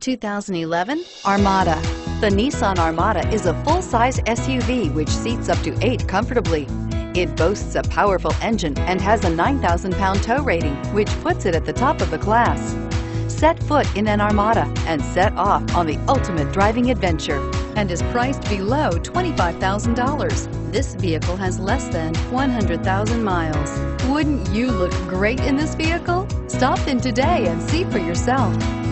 2011 Armada. The Nissan Armada is a full-size SUV which seats up to 8 comfortably. It boasts a powerful engine and has a 9,000-pound tow rating, which puts it at the top of the class. Set foot in an Armada and set off on the ultimate driving adventure and is priced below $25,000. This vehicle has less than 100,000 miles. Wouldn't you look great in this vehicle? Stop in today and see for yourself.